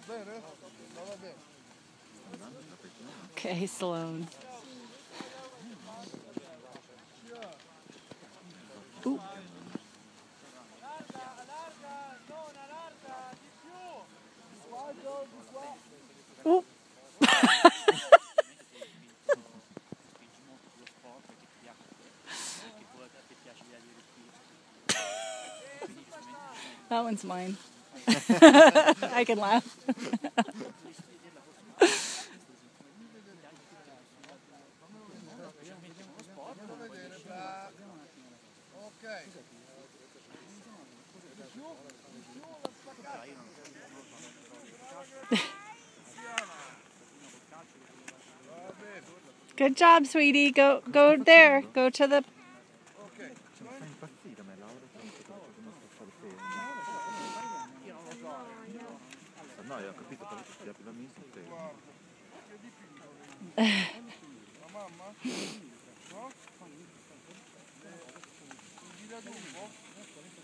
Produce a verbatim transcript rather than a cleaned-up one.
bene? No, va bene. Okay, Sloan. Ooh. Ooh. That one's mine. I can laugh. Ok. Good job, sweetie. Go, go there. Go to the. No, io ho capito, però ti apri la messa e La mamma? No? Gli date un po'?